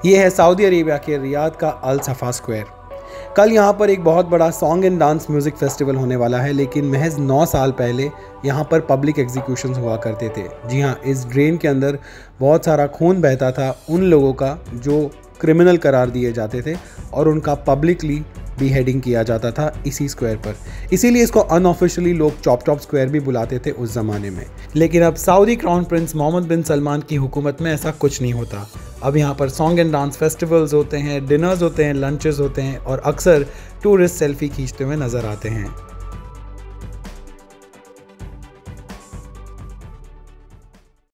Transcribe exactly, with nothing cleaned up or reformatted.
ये है Saudi Arabia के रियाद का अल सफ़ा स्क्वायर। कल यहाँ पर एक बहुत बड़ा song and dance music festival होने वाला है, लेकिन महज नौ साल पहले यहाँ पर पब्लिक एग्जीक्यूशंस हुआ करते थे। जी हाँ, इस ड्रेन के अंदर बहुत सारा खून बहता था उन लोगों का जो क्रिमिनल करार दिए जाते थे और उनका पब्लिकली बीहेडिंग किया जाता था इसी स्क्वायर पर। इसीलिए इसको अनऑफिशियली लोग चॉप चॉप स्क्वायर भी बुलाते थे उस ज़माने में। लेकिन अब Saudi crown prince Mohammed bin Salman की हुकूमत में ऐसा कुछ नहीं होता। अब यहाँ पर सॉन्ग एंड डांस फेस्टिवल्स होते हैं, डिनर्स होते हैं, लंचेस होते हैं और अक्सर टूरिस्ट सेल्फी खींचते हुए नज़र आते हैं।